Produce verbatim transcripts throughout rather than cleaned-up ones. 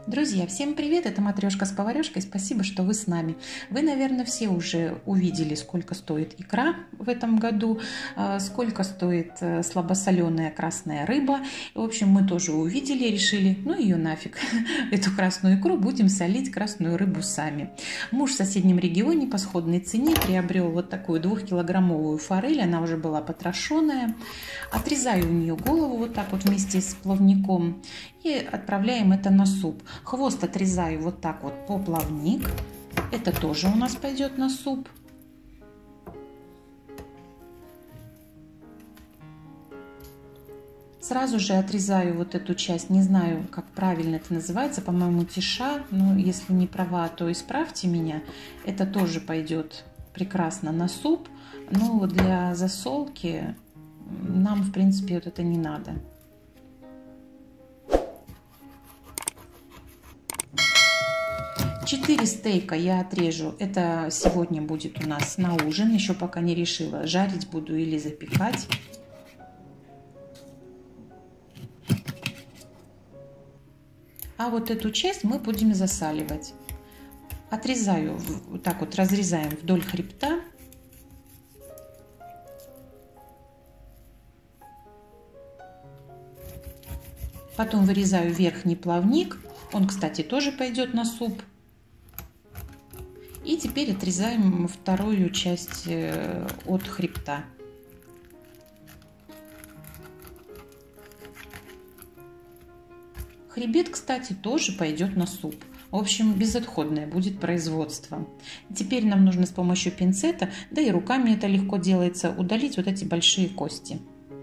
Друзья, всем привет! Это Матрешка с поварешкой. Спасибо, что вы с нами. Вы, наверное, все уже увидели, сколько стоит икра в этом году, сколько стоит слабосоленая красная рыба. В общем, мы тоже увидели, решили, ну ее нафиг, эту красную икру, будем солить красную рыбу сами. Муж в соседнем регионе по сходной цене приобрел вот такую двухкилограммовую форель, она уже была потрошенная. Отрезаю у нее голову вот так вот вместе с плавником и отправляем это на суп. Хвост отрезаю вот так вот по плавник. Это тоже у нас пойдет на суп. Сразу же отрезаю вот эту часть, не знаю, как правильно это называется, по-моему, тиша, но если не права, то исправьте меня. Это тоже пойдет прекрасно на суп, но для засолки нам, в принципе, вот это не надо. Четыре стейка я отрежу. Это сегодня будет у нас на ужин. Еще пока не решила, жарить буду или запекать. А вот эту часть мы будем засаливать. Отрезаю, вот так вот разрезаем вдоль хребта. Потом вырезаю верхний плавник. Он, кстати, тоже пойдет на суп. И теперь отрезаем вторую часть от хребта. Хребет, кстати, тоже пойдет на суп. В общем, безотходное будет производство. Теперь нам нужно с помощью пинцета, да и руками это легко делается, удалить вот эти большие кости.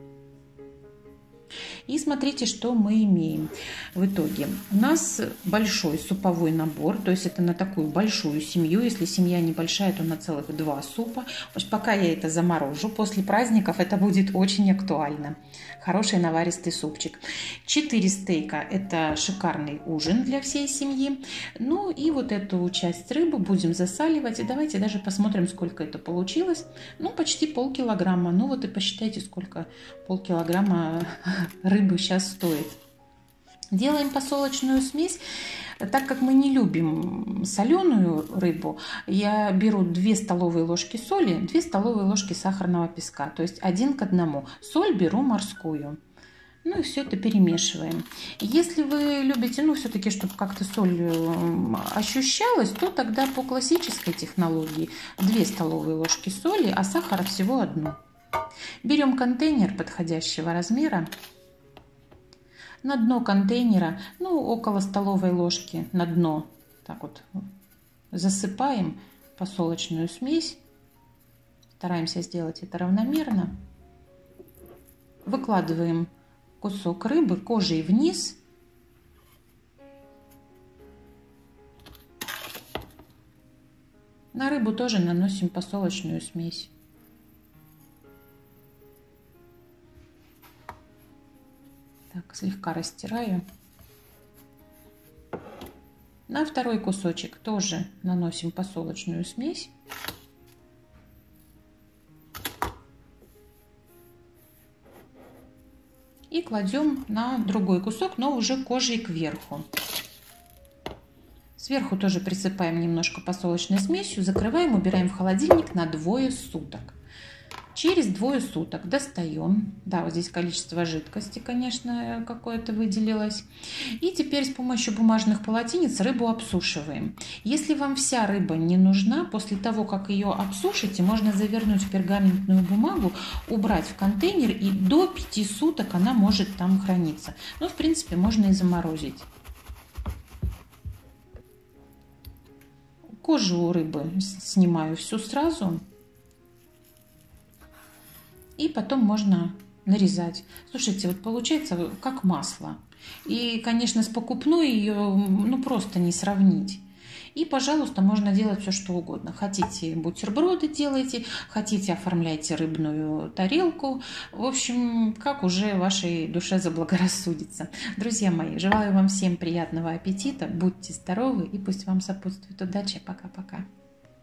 И смотрите, что мы имеем в итоге. У нас большой суповой набор, то есть это на такую большую семью. Если семья небольшая, то на целых два супа. Пока я это заморожу, после праздников это будет очень актуально. Хороший наваристый супчик. четыре стейка – это шикарный ужин для всей семьи. Ну и вот эту часть рыбы будем засаливать. И давайте даже посмотрим, сколько это получилось. Ну, почти полкилограмма. Ну вот и посчитайте, сколько полкилограмма рыбы сейчас стоит. Делаем посолочную смесь. Так как мы не любим соленую рыбу, я беру две столовые ложки соли, две столовые ложки сахарного песка, то есть один к одному. Соль беру морскую. Ну и все это перемешиваем. Если вы любите, ну все-таки, чтобы как-то соль ощущалась, то тогда по классической технологии две столовые ложки соли, а сахара всего одну. Берем контейнер подходящего размера. На дно контейнера, ну, около столовой ложки на дно, так вот засыпаем посолочную смесь. Стараемся сделать это равномерно. Выкладываем кусок рыбы кожей вниз. На рыбу тоже наносим посолочную смесь. Так, слегка растираю. На второй кусочек тоже наносим посолочную смесь. И кладем на другой кусок, но уже кожей кверху. Сверху тоже присыпаем немножко посолочной смесью, закрываем, убираем в холодильник на двое суток. Через двое суток достаем. Да, вот здесь количество жидкости, конечно, какое-то выделилось. И теперь с помощью бумажных полотенец рыбу обсушиваем. Если вам вся рыба не нужна, после того, как ее обсушите, можно завернуть в пергаментную бумагу, убрать в контейнер, и до пяти суток она может там храниться. Ну, в принципе, можно и заморозить. Кожу у рыбы снимаю всю сразу. И потом можно нарезать. Слушайте, вот получается как масло. И, конечно, с покупной ее ну, просто не сравнить. И, пожалуйста, можно делать все, что угодно. Хотите бутерброды делайте, хотите оформляйте рыбную тарелку. В общем, как уже вашей душе заблагорассудится. Друзья мои, желаю вам всем приятного аппетита. Будьте здоровы и пусть вам сопутствует удача. Пока-пока.